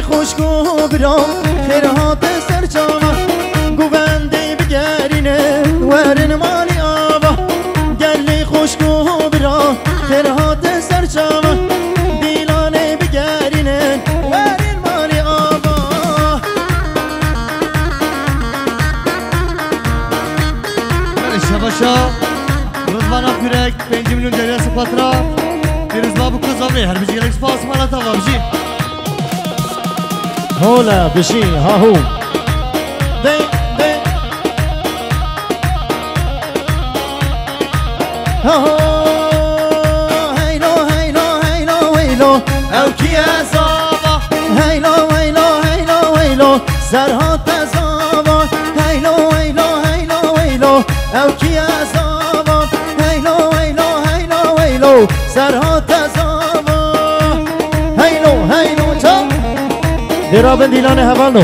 گلی خوشگو برام خیرهات سرچاوا گوونده بگرینه ورن مالی آوا گلی خوشگو برام خیرهات سرچاوا دیلانه بگرینه ورن مالی آوا شباشا روزمانا کورک 5 میلیون جریه سپاترا دیروز بابو کزاوی هر بجی گلک سپاس مالا تاوا بجی هولا بشي ها هو دي دي ها هو هيلو هيلو هيلو هيلو او كيا زابا هيلو هيلو هيلو هيلو سرهات زابا هيلو هيلو هيلو هيلو او كيا زابا هيلو هيلو هيلو هيلو سرهات زابا هيلو هيلو تم درابن دیلانه هوالو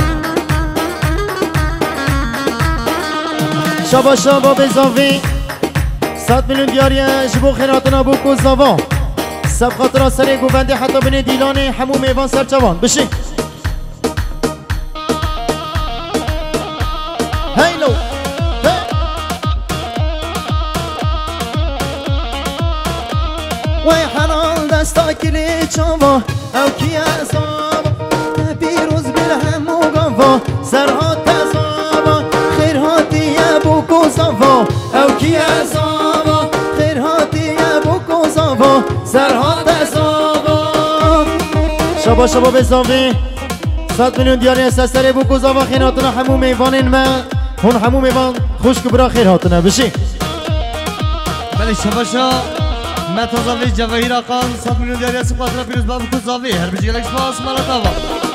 شابا شابا بزاوی 100 میلیون دیاریه جبو خیراتنا بو کو زاوان سب خاطر سری گوونده حتی بین دیلانه همو میوان سرچوان بشی هیلو وی حنال دستا کلی چاوا او کی ازاوا پیروز برهم و گاوا سرهات تزاوا خیرهاتی ابو کوزاوا او کی ازاوا خیرهاتی ابو کوزاوا سرهات تزاوا شبا شبا بزاوی 100 میلیون دیاری اساسر ابو کوزاوا خیرهاتنا همو میوانین ما هون همو میوان خوشک برا خیرهاتنا بشی بله شباشا متازاوی جواهیر آقان 100 میلیون دیاری سپاترا پیروز بابو کزاوی هر بجی گلک سپاس مالا تاوا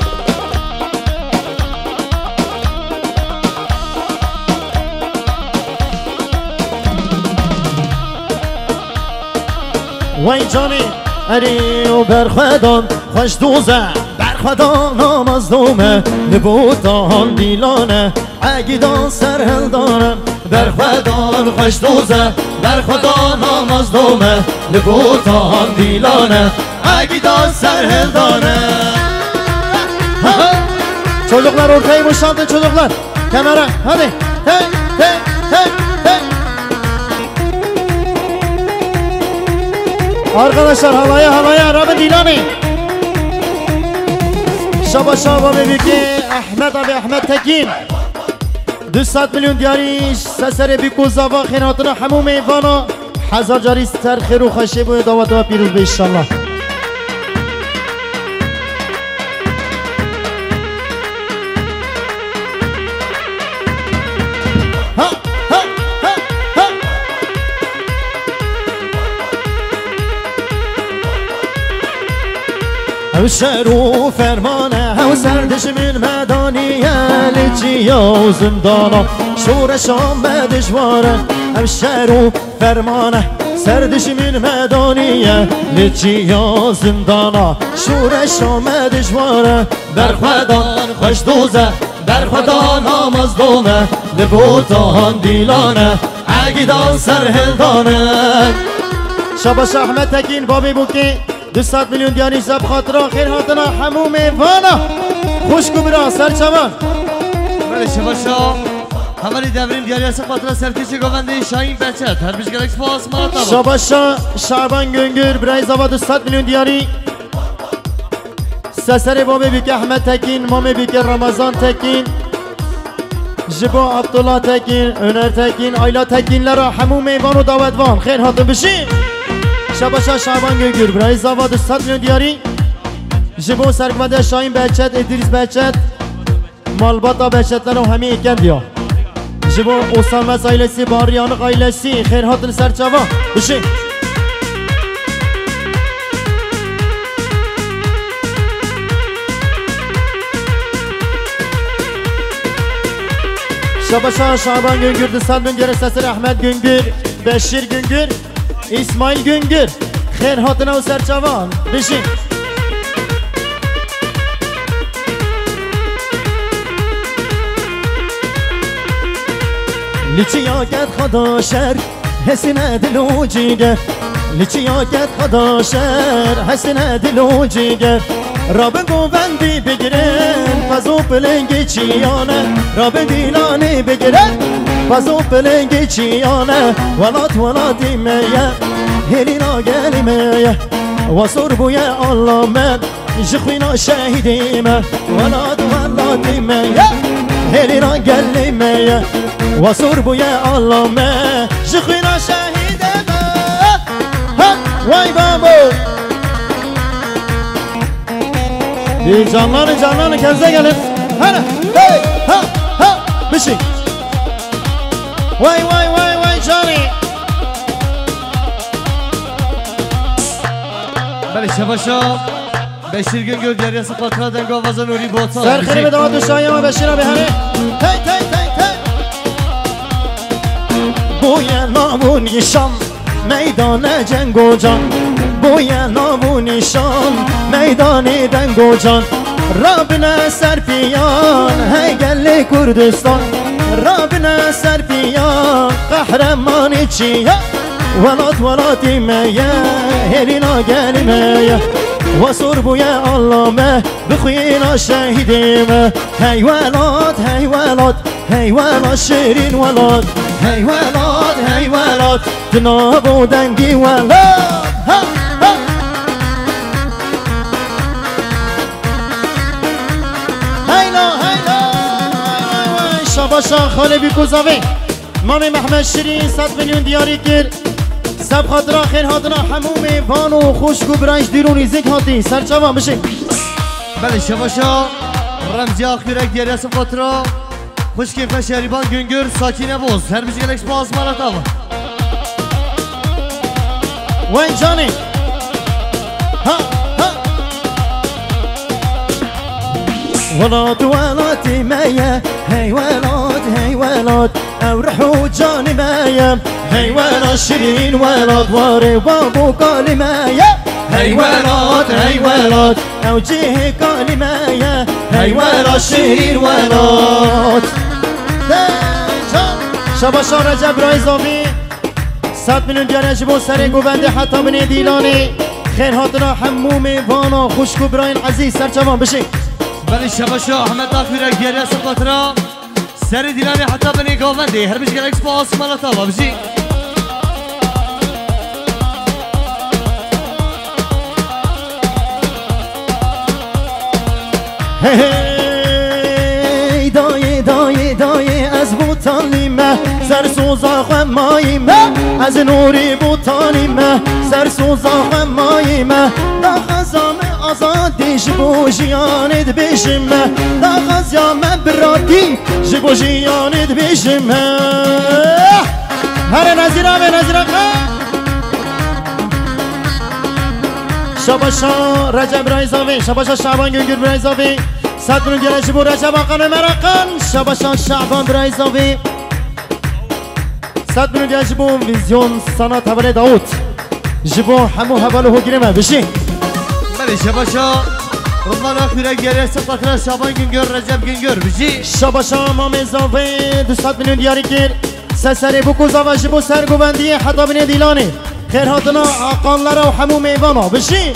وای جانی اری و برخدان خوش دوزه برخدان آمزدومه لبودان دیلانه اگیدان سرهلدانه برخدان خوش دوزه برخدان آمزدومه لبودان دیلانه اگیدان سرهلدانه çocuklar ortayı boşaltın çocuklar kamera hadi hey hey hey hey arkadaşlar halaya halaya Rabbi Dilani şaba şaba bebeki Ahmet abi Ahmet Tekin 200 milyon diyari sesere bir kuzava xinatına hamu meyvana hazar cari ster خیر و خشه bu davet ve پیروز به inşallah او شهر و فرمانه او سردشمین مدانیه لچیا و زندانا شورشان به دشواره او شهر و فرمانه سردشمین مدانیه لچیا زندانا شورشان به دشواره برخدان خوش دوزه برخدان آمزدومه لبوتان دیلانه اگیدان سرهلدانه شباش احمد تکین بابی بوکی 200 میلیون دیانی سب خاطران خیر هاتنا همو میوانا خوشکو برا سرچوان بله شباشا همالی دوریم دیاری سب خاطران سرکشی گوونده شاین بچت هر بیش گلک سپاس مالا تاوا شباشا شعبان گنگر برای زوا 200 میلیون دیاری سسر بابی بیک احمد تکین مامی بیک رمضان تکین جبا عبدالله تکین önər تکین ayla tekinlere همو میوان و دعوتوان خیر هاتن بشیم شباشا شعبان گنگر برای زوا 200 میلیون دیاری جبو سرگمده شاین بچت ادریس بچت مالباتا بچتler و همه ایکن دیا جبو اوسالمز ailesi باریانق ailesi خیر هاتن سرچوا بشیم Şabaşa Şaban Güngür, Dısal Güngür, Sesir Ahmet Güngür, Beşir Güngür, İsmail Güngür, Khair Hatına ve Serçavan, Bişin. Liçi yaket xada şer, hesime dilu cige, لچیاکت خدا شر حسن دل و جگر را به گوبندی بگیرن فضو پلنگی چیانه را به دیلانی بگیرن فضو پلنگی چیانه ولات میه هلینا گلی میه و سربوی الله من جخوینا شهیدیمه ولات میه هلینا گلی میه و سربوی الله من جخوینا شهیدیمه وای بابو canlarını kendinize gelin. Hadi. Hey. Ha. Bir şey. Vay Johnny. بله شباشا بشیر گنگور جریاس قطرا دنگا وزن اوری بوتا سرخیری به داماد دوشایی ما بشیر به هنه تی بوی نامو نیشان میدان جنگ و جان بوی نامو نیشان میدان دنگ و جان رابنا سرپیان هی گل کردستان رابنا سرپیان قهرمانی چیه ولاتی میه هلینا گلی میه و سربوی علامه بخوینا شهیدیمه هی ولات شیرین ولات هی ولات جناب و دنگی ولات شاباشا خاله بیکوزاوی مامی محمد شیرین 100 میلیون دیاری کرد سب خاطرا خیر هاتنا حموم وان و خوشک و برنج دیرونی زیگ هاتی سرچاوان بشه بله شباشا رمزی آخیرک دیاریاس قطرا خوشکیفه شهریبان گنگر ساکینه بوز هر بیشی گلکس باز مالتا با وین جانی ولاتی میه هی ولات او رحو جانی میه هی ولات شیرین ولات واره بابو کالی میه هی ولات او جیه کالی میه هی ولات شیرین ولات شباشا رجب رایزاوی 100 میلیون دیارش با سر گوبنده حتی من دیلانی خیر هاتنا حموم وانا خوشکو براین عزیز سرچوان بشه بله شباشا احمد آخیرک دیاریاس قطرا سر دیلانی حتی بنی گاونده هر بیشی گلکس باز مالتا با بشی هی دای از بوتانیمه سرسوزا خماییمه از نوری بوتانیمه سرسوزا خماییمه دا خزام آزادی جبو جیانت بیشمه دا خزام براتی جبو جیانت بیشمه هر نظیره شباشا رجب رایزاوی شباشا شعبان گنگر برایزاوی 100 میلیون دیارش بو رجب آقان مرقن شباشا شعبان برایزاوی 100 میلیون دیارش بو ویزیون سنات حوال داوت جبو همو حوال هو گیرمه بشی بله شباشا رمان آخیرک دیاریاس قطرا شعبان گنگر رجب گنگر بشی شباشا مام زاوی 200 میلیون دیاری کر سسری بو کوزاوا جبو سرگوبندی حتی بین دیلانی خیر هاتنا آقانلارا و همو میوانا بشی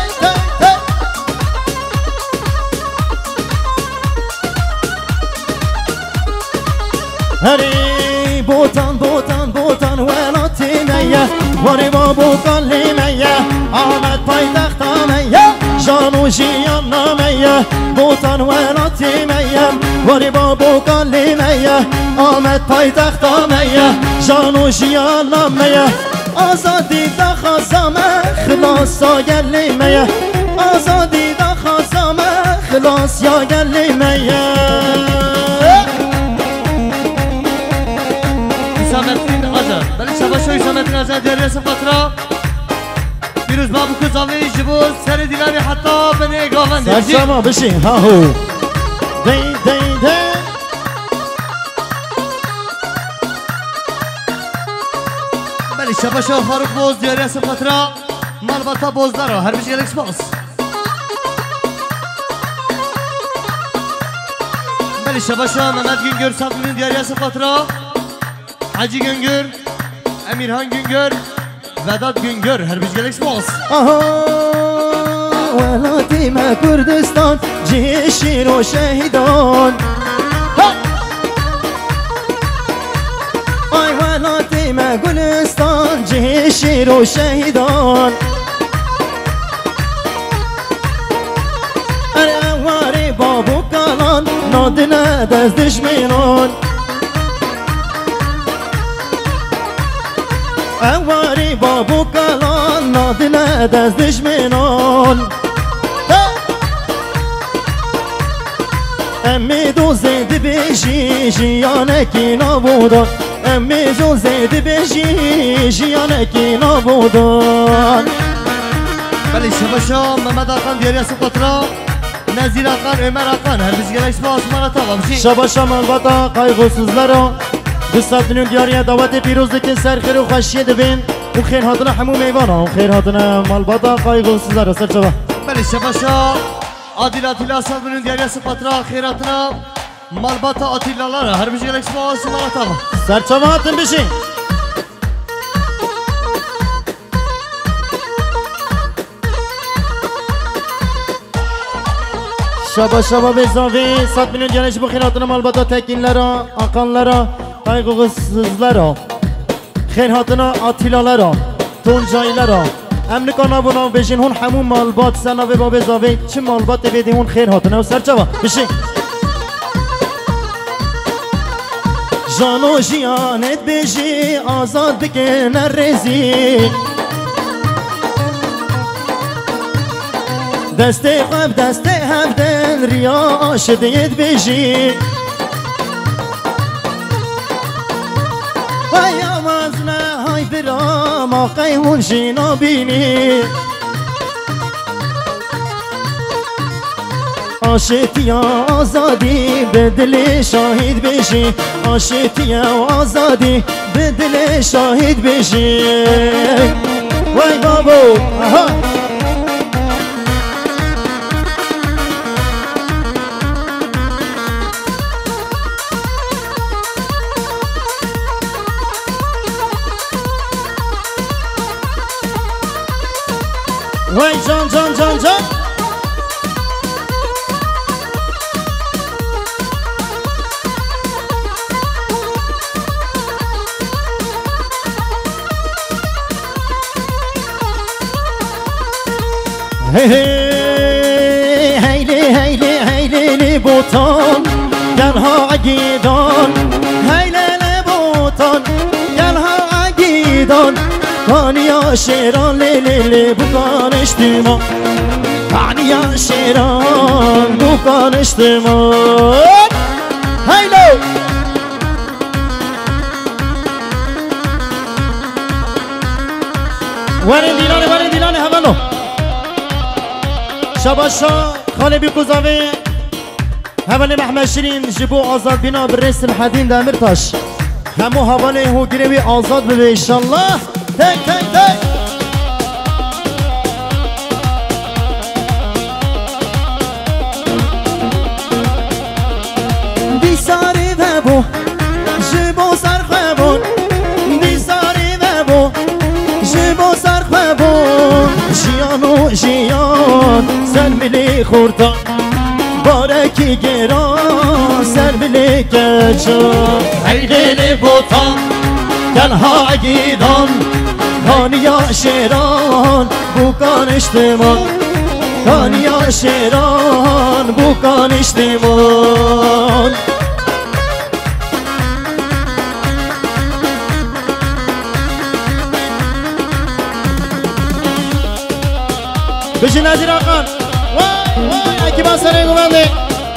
هری بوتان ولاتی میه واری بابو کالی میه آمد پای تختا میه جانو جیان نمیه بوتان ولاتی میه واری بابو کالی میه آمد پای تختا میه جانو جیان نمیه آزادی دا خازامه خلاص آگلی میه آزادی دا خازامه خلاص یاگلی میه حسامتین آزاد بله شباشا حسامتین آزاد دیاریاس قطرا پیروز بابو کزاوی جبو سر دیلانی حتی بنی گاونده سرچما بشی هاهو دی بله شباشا فاروق بوز دیاریاس قطرا مالباتا بوزدارا هر بیشی گلکس باز بله شباشا ممد گنگر 100 میلیون دیاریاس قطرا حاجی گنگر امیرهان گنگر Vedat Güngör her bir gelek spas. آها ولاتی ما کردستان جه شیر و شهیدان آی ولاتی ما گلستان جه شیر و شهیدان اره بابو کالان نادنه دست دشمنان اواری بابو کالان نادنه دست دشمنان امی دو زید بیشی جیانکی نبودن امی دو زید بیشی جیانکی نبودن بله شباشا محمد آقان دیاری سقطرا نزیر آقان عمر آقان her bir gelek spas mara tamam şey. شباشا مالباتا قایغوسوزلارا دوستات دنیو دیاریه دعوت پیروز دکن سرخیر و خوشیه دبین و خیر هاتنا همو میوانا و خیر هاتنا مالباتا قایغوسوزلارا سرچوا بله شباشا Adil Atilla Sadmı'nın diğer sıfatına, khairatına Malbata Atilla'lara her bir şey gelek spas mara tamam. سرچوا هاتن بشین شبا بزاوی 100 میلیون جانش bu خیراتına malbata tekinlara, akanlara, kaygısızlara, خیراتına Atilla'lara, Tuncaylara امریکا بنا بشین هون همون مالبات سنا و باب زاوی چه مالبات بدی هون خیر هاتنه و سرچوا بشین جانو جیانت بشی آزاد بکن رزی دست قب دست هفدن ریا آشدیت بشی های آمازنه های برام آقای هون شینا بینی آشتی آزادی به دل شاهد بشی آشتی آزادی به دل شاهد بشی وای بابو آها وای جان جان جان جان هیلی هیلی هیلی بوتان گرها عگیدان هیلی بوتان گرها عگیدان کانیا شیران لیلی بکان اشتیما کانیا شیران بکان اشتیما هیلو ورن دیلانه هولو شباشا خاله بیکوزاوی هولی محمد شیرین جبو آزاد بینا برس الحدین دامرتاش همو هولی هو گریوی آزاد ببی انشالله تک تک تک دیساری ببو جبو سرخبون دیساری ببو جبو سرخبون جیانو جیان سر ملی خوردان بارکی گران سر ملی کچان حیلی بوتان گلها عگیدان کانیا شیران بوکان اشتمان کانیا شیران بوکان اشتمان بشی نزیر آقان وای وای اکی با سره گوانده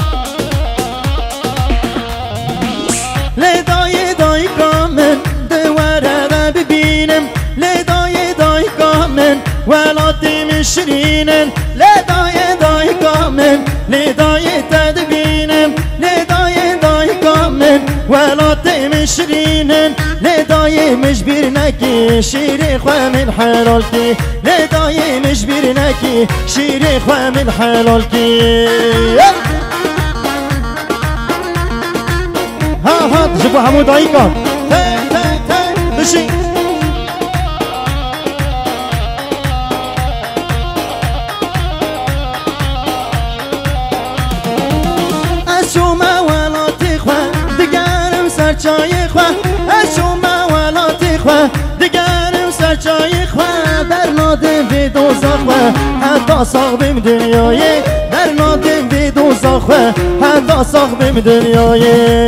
لیدای دای کامن دواره و ببینم لیدای دای کامن ولاتی مشرینن لیدای دای کامن لیدای تدبینم لیدای دای کامن ولاتی مشرینن لیدای مجبر نکی شیر خواه من حلال کی لیدای مجبر نکی شیر خواه من حلال کی ها جبو همو دایی کن بشی جای خواه اشوم ولاتی خواه دیگرم سر جای خواه در نادم به دوزخ خواه حتی صاحبم دنیای در نادم به دوزخ خواه حتی صاحبم دنیای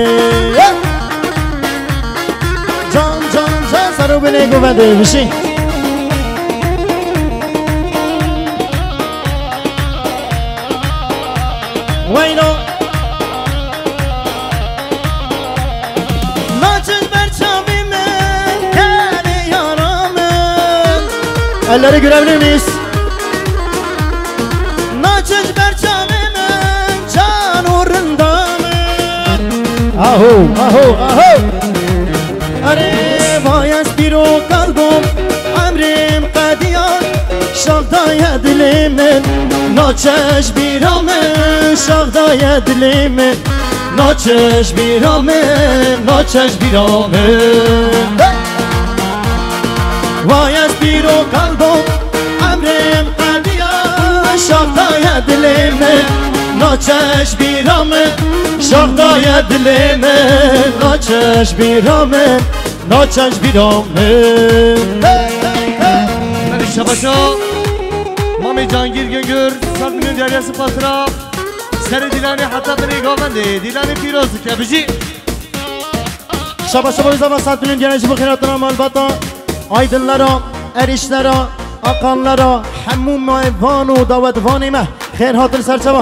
جان جان جان سرو بله گوبنده بشی وینو elleri görebilir miyiz? Naçış berçamimin can uğrundamın Ahu ahu ahu Are vayas biro kalbim Emrim qadiyan Şahdaya dilimin Naçış biramın Şahdaya dilimin Naçış biramın Naçış biramın وایس بیرو قلبم امرم قلبیا شاخدای دلم ناچش بیرام شاخدای دلم ناچش بیرام ناچش بیرام من شباشا مامی جانگیر گنگر سال میلیون دیاریاسی پاترا سر دیلانی حتی بری گاونده دیلانی پیروز که بجی شباشا با زمان 100 میلیون دیاریاسی بخیراتنا مالباتا aydınlara, erişlere, akanlara, hemmum muevvanu davetvanime Khair hatır serçava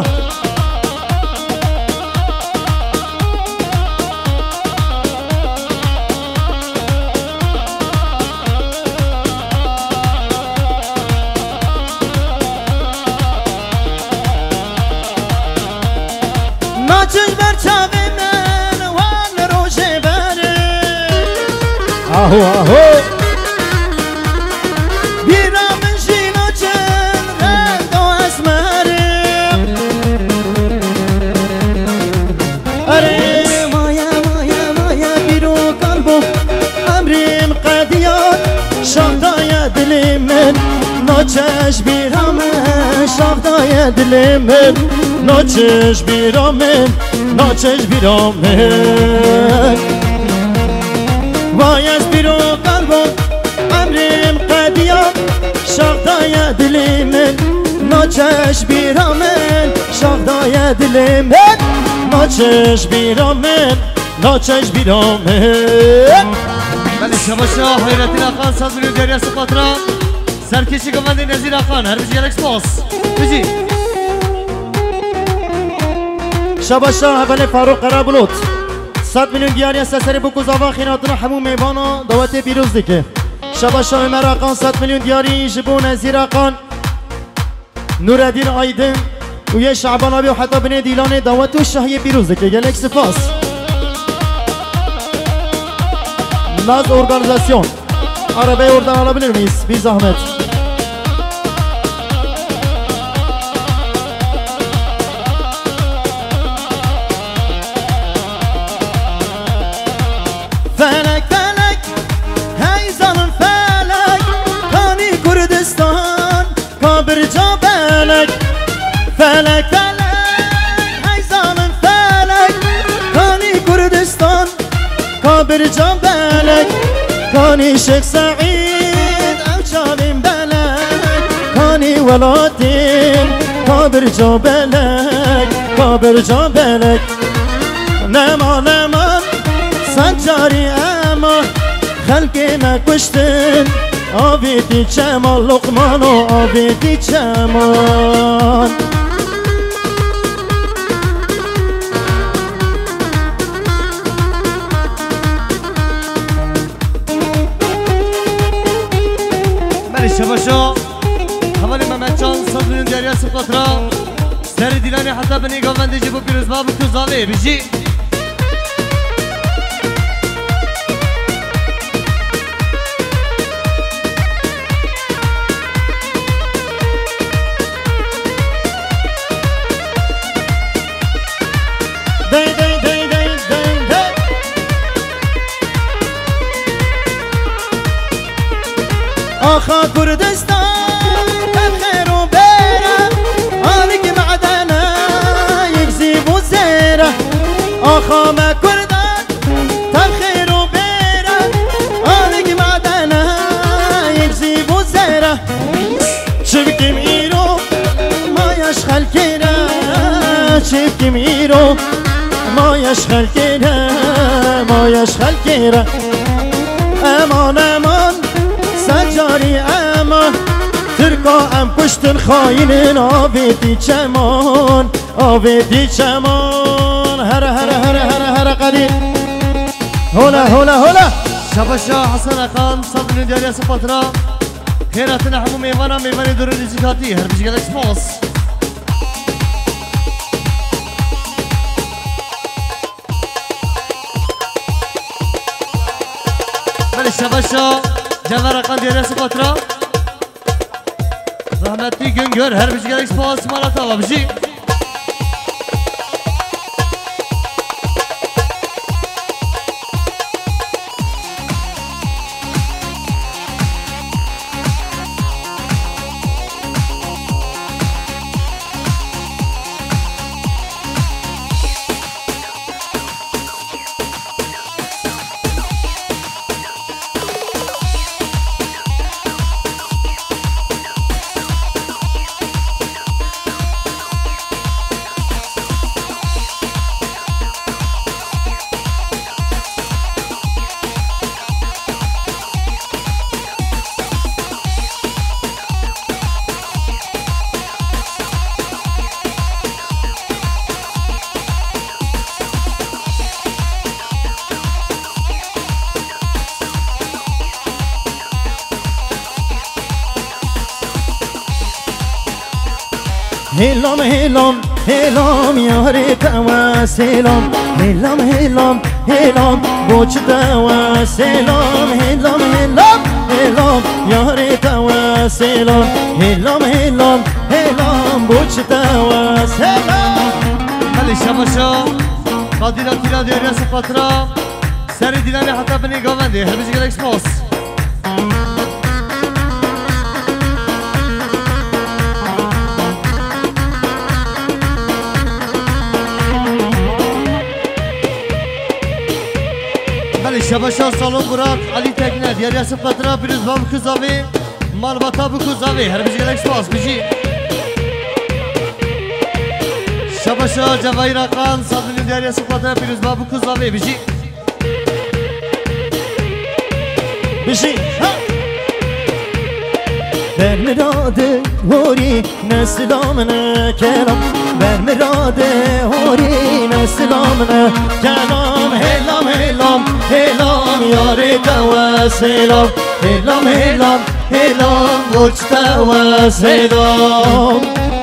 Naçış berçavimen van roje beri Ahu ahu ناچش بیرامن شاخدای دلمن ناچش بیرامن ناچش بیرامن وای از بیرو قلبم امرم قدیان شاخدای دلمن ناچش بیرامن شاخدای دلمن ناچش بیرامن ناچش بیرامن ولی شباشا حیرتی نخوان ساز میلیون دیاریاسی پاترا سرکشی گوانده نزیر خان هر بیجی الکس باس بجی شباشا اول فاروق قرابلوت 100 میلیون دیاری است سری بکوز آوا خیناتنا همون میوانا دعوت پیروز دیگه شباشا عمر آقان 100 میلیون دیاری جبون نزیر آقان نورالدین آیدن و یه شعبان آبی و حتی بنی دیلان دعوت و شهی پیروز دیگه الکس باس ناز ارگانیزاسیون Arabayı oradan alabilir miyiz? Bir zahmet. Felek felek, hey zalim felek, Kani Kurdistan, kabirca belek. Felek felek, hey zalim felek, Kani Kurdistan, kabirca belek. كاني شيخ سعيد أو شامم بلك كاني ولادين كابر جبلك كابر جبلك نما نما سجاري أما خلقي ما كشتن آبيتي جمال لقمان وآبيتي جمال شباشا حوالی ممتچان 100 میلیون دیاریاسی پاترا سر دیلانی حتی بنی گاونده جبو پیروز بابو تو زاوه بجی آخا کردستان خیر و بره آنی که معدنه یک زیب و زیره آخا ما کردن تخیر چیف کی میرو ما یشخل کیره ما یشخل کیره امان امان سجاری امان ترکا ام کشتن خاینن آویدی چمان آویدی چمان هر هر هر هر هر قدیم هولا هولا هولا شباشا حسن اقان صد من دیاری سپاترا خیراتنا همو میوانا میوانی دور نزیکاتی هر بیش گلک سپاس بله شباشا جوار اقان دیاری سپاترا رحمتی گنگر هر بیش گلک سپاس مالاتا و بشی هلام هلام هلام یاری توا سلام هلام هلام هلام بوچ توا سلام هلام هلام هلام یاری توا سلام هلام هلام هلام بوچ توا سلام بله شباشا قادیلا تیلا دیاری سپاترا سر دیلانی حتی بنی گاونده هر بیش گلک سپاس شباشا سالون براد علی تکنه دیاری سپاترا پیروز باب کزاوی مالباتا بو کزاوی هر بیش گلک سپاس بجی شباشا جواهیر اقان صدرین دیاری سپاترا پیروز باب کزاوی بجی بشی برمراده هوری نسلام نکلام برمراده هوری نسلام نکلام هلام هلام هلام یاری توا سلام هلام هلام هلام بوچ توا سلام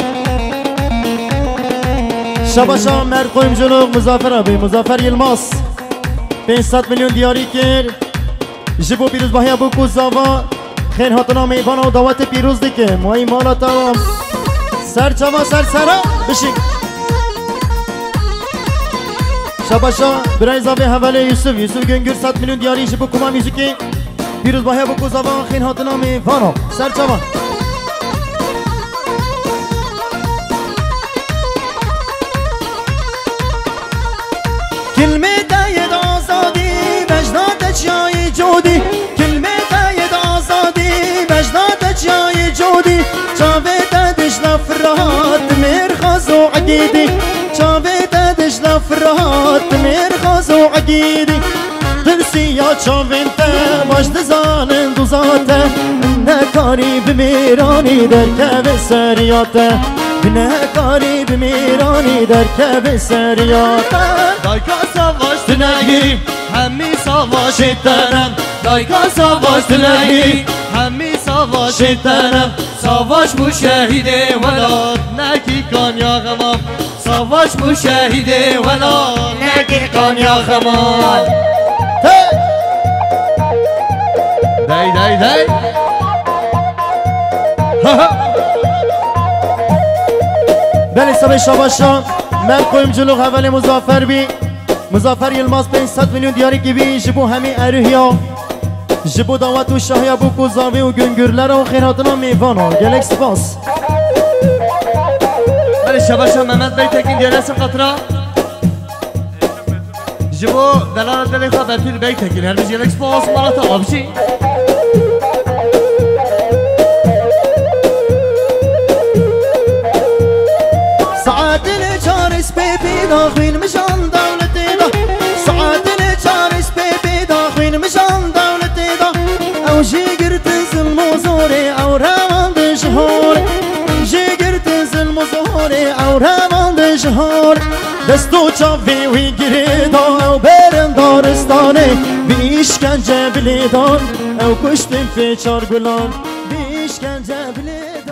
شباشا مرد قویم جلوق مزافر آبی مزافر یلماس 500 میلیون دیاری کرد جبو پیروز باهی ابو کوزاوا خیر هاتنا میوان و دعوت پیروز دیگه مایی مالا تمام سر چما سر سرا بشی شباشا برای زاوی حواله یوسف گنگر 100 میلیون دیاری جبو کما میزوکی پیروز باهی ابو کوزاوا خیر هاتنا میوان سر چما کلمه داید آزادی مجنات جای جودی کلمه داید آزادی مجنات جای جودی چاوه دادش لفرات مرخز و عقیدی چاوه دادش لفرات مرخز و عقیدی درسی یا چاوین تا باش دزانن دوزاته نکاری بمیرانی در که سریاته نکاری بمیرانی در که سریاته دایکا سواش تنگی همی سواش تنم دایکا سواش تنگی همی سواش تنم سواش بو شهید ولاد نکی کان یا غمام سواش بو شهید ولاد نکی کان یا غمام دای دای دای بله سبای شباشا من کویم جلو اول مزافر بی مزافر یلماس 500 میلیون دیاری که بی جبو همی اروهیا جبو دعوت و شاهیا بو کوزاوی و گنگرلر و خیراتنا میوانا گلک سپاس بله شباشا محمد بی تکین دیاری سر قطرا جبو دلالت دلی خواه برپیر بی تکین هر بیش گلک سپاس مالاتا آبشی ساعت الچار دا خوین مجان دولتی دا ساعتن چارش بی دا خوین مجان دولتی دا او جیگرت ظلم و زوری او روان شهور جیگرت ظلم و زوری او روان شهور دستو چاوی وی گیری دا او برم دارستانه بی اشکنجه بلیدان او کشتیم فی چار گلان بی اشکنجه بلیدان